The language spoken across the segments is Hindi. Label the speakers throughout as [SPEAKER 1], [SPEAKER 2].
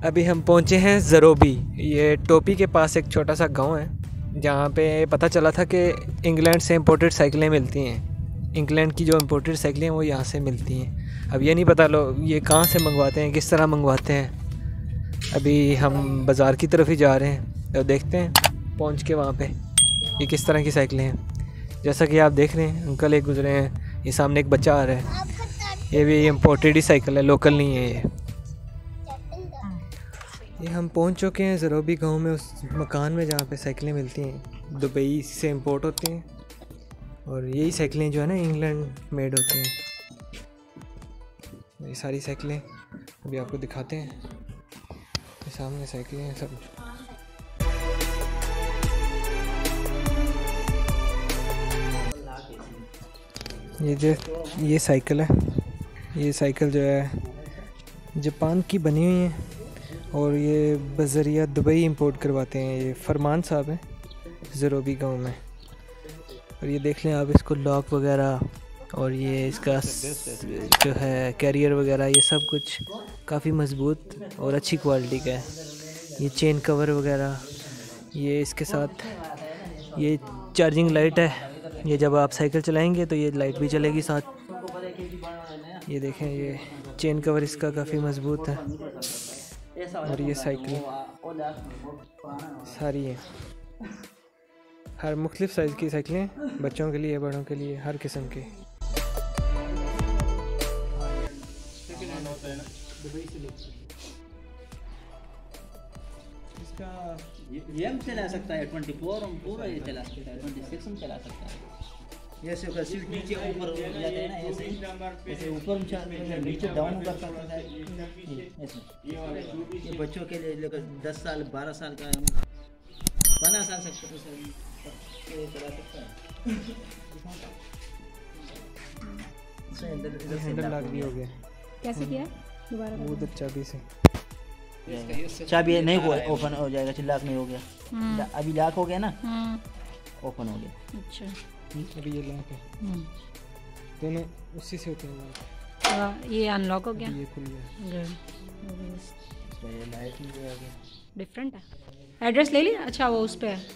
[SPEAKER 1] अभी हम पहुंचे हैं ज़रोबी। ये टोपी के पास एक छोटा सा गांव है जहाँ पे पता चला था कि इंग्लैंड से इंपोर्टेड साइकिलें मिलती हैं। इंग्लैंड की जो इंपोर्टेड साइकिलें हैं वो यहाँ से मिलती हैं। अब ये नहीं पता लोग ये कहाँ से मंगवाते हैं, किस तरह मंगवाते हैं। अभी हम बाज़ार की तरफ ही जा रहे हैं तो देखते हैं पहुँच के वहाँ पे ये किस तरह की साइकिलें हैं। जैसा कि आप देख रहे हैं अंकल एक गुजरे हैं, ये सामने एक बच्चा आ रहा है। ये भी इंपोर्टेड ही साइकिल है, लोकल नहीं है ये हम पहुंच चुके हैं ज़रोबी गांव में, उस मकान में जहाँ पे साइकिलें मिलती हैं। दुबई से इंपोर्ट होती हैं और यही साइकिलें जो है ना इंग्लैंड मेड होती हैं। ये सारी साइकिलें अभी आपको दिखाते हैं। ये सामने साइकिलें हैं सब। ये साइकिल है। ये साइकिल जो है जापान की बनी हुई है और ये बज़रिया दुबई इंपोर्ट करवाते हैं। ये फरमान साहब हैं ज़रोबी गांव में। और ये देख लें आप इसको, लॉक वगैरह और ये इसका जो है कैरियर वगैरह, ये सब कुछ काफ़ी मज़बूत और अच्छी क्वालिटी का है। ये चेन कवर वगैरह, ये इसके साथ ये चार्जिंग लाइट है। ये जब आप साइकिल चलाएंगे तो ये लाइट भी चलेगी साथ। ये देखें ये चेन कवर इसका काफ़ी मज़बूत है। और ये साइकिल सारी है, हर मुख्तलिफ साइज़ की साइकिलें, बच्चों के लिए बड़ों के लिए हर किस्म के।
[SPEAKER 2] इसका ये हम चला सकता है 24 हम पूरा ये चला सकता है, 26 हम चला सकता है। जैसे उसका सीट नीचे ऊपर हो जाता है ना, ऐसे ऊपर नीचे डाउन कर सकता है। ये बच्चों के लिए 10 साल 12 साल का 15 साल सकते तो चला सकता है।
[SPEAKER 1] हैंडल लॉक भी हो गया।
[SPEAKER 3] कैसे किया दोबारा?
[SPEAKER 1] वो उधर चाबी से,
[SPEAKER 2] चाबी नहीं हुआ, ओपन हो जाएगा। लॉक नहीं हो गया, अभी लॉक हो गया ना, ओपन हो गया।
[SPEAKER 3] अच्छा,
[SPEAKER 1] अभी ये लॉक है, दोनों उसी से होते हैं।
[SPEAKER 3] ये अनलॉक हो गया,
[SPEAKER 1] ये खुल गया।
[SPEAKER 2] ये लाइट भी आ गया।
[SPEAKER 3] डिफरेंट है। एड्रेस ले लिया? अच्छा वो उस पे है।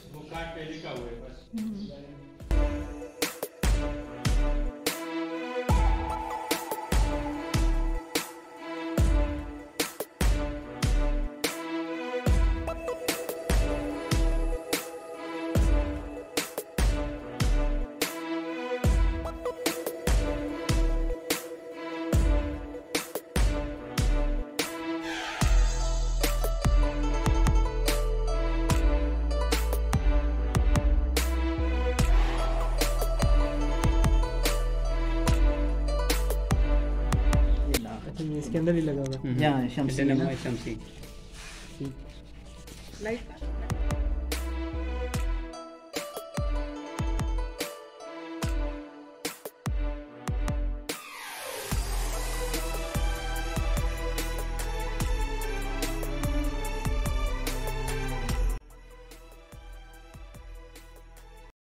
[SPEAKER 1] इसके अंदर ही लगा हुआ है।
[SPEAKER 2] यहाँ शमसी
[SPEAKER 1] लाइट